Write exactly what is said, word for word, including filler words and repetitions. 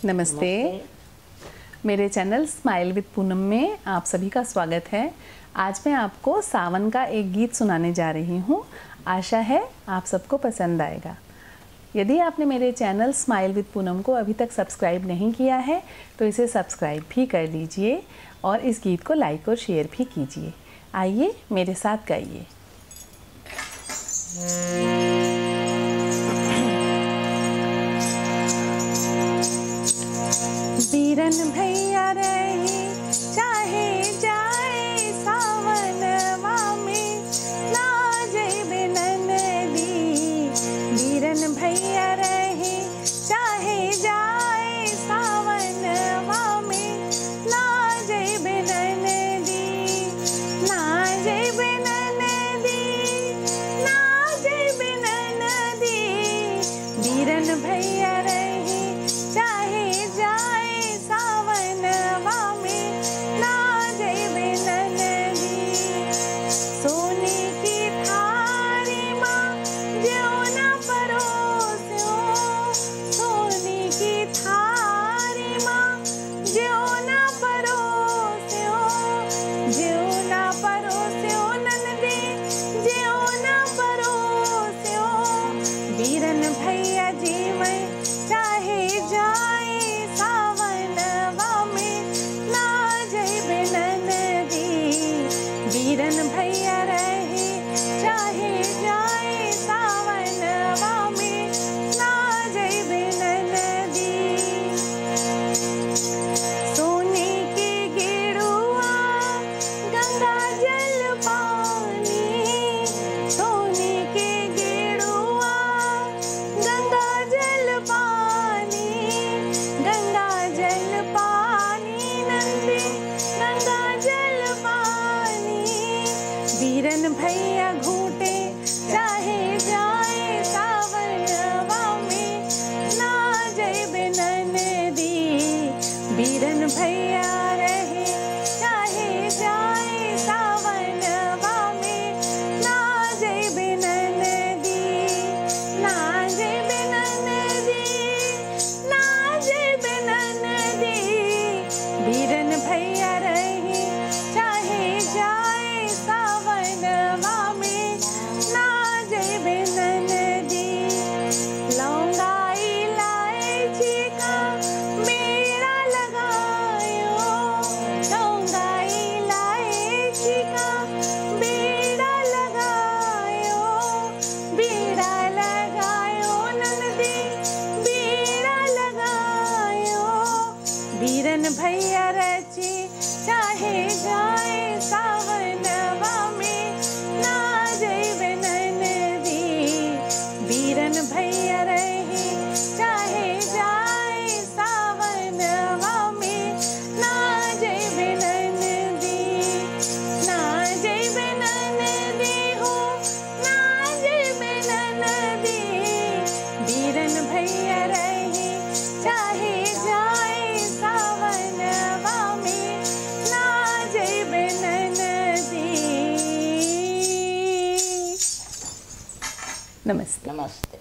नमस्ते। मेरे channel smile विद पूनम में आप सभी का स्वागत है। आज मैं आपको सावन का एक गीत सुनाने जा रही हूँ। आशा है आप सबको पसंद आएगा। यदि आपने मेरे चैनल स्माइल विद पूनम को अभी तक सब्सक्राइब नहीं किया है तो इसे सब्सक्राइब भी कर लीजिए और इस गीत को लाइक और शेयर भी कीजिए। आइए मेरे साथ गाइए। बीरन भैया रही चाहे जाए सावनवा में ना जइबे ननदी। बीरन भैया रही चाहे जाए सावनवा में ना जइबे ननदी। ना जइबे ननदी, ना जइबे ननदी। बीरन भैया रही चाहे जाए बीरन भैया जीवन चाहे जाए सावनवा में ना जइबे ननदी। बीरन भैया रहे चाहे जाए सावनवा में ना जइबे ननदी। सोने के गेरुआ गंगा जल पानी, सोने के गेरुआ गंगा जल पानी, गंगा जल पानी नंदी, गंगा जल पानी। बीरन भैया घूटे चाहे जाए सावनवा में ना जइबे ननदी। बीरन भैया रहे चाहे जाए सावनवा में ना जइबे ननदी। ना जइबे ननदी, ना जइबे ननदी। बीरन भैया रहे चाहे जाए सावनवा में ना जइबे ननदी। लौंगा इलायची का मेला लगायो, लौंगा इलायची का बेड़ा लगायो, बेड़ा लगायो ननदी, बेड़ा लगायो। बीरन भैया रची चाहे जाए सावनवा में ना जइबे ननदी। बीरन भैया रहे चाहे जाए सावनवा में ना जइबे ननदी। ना जइबे ननदी हो, ना जइबे ननदी। बीरन भैया रहे चाहे जाए सावनवा में ना जइबे ननदी। नमस्ते। नमस्ते।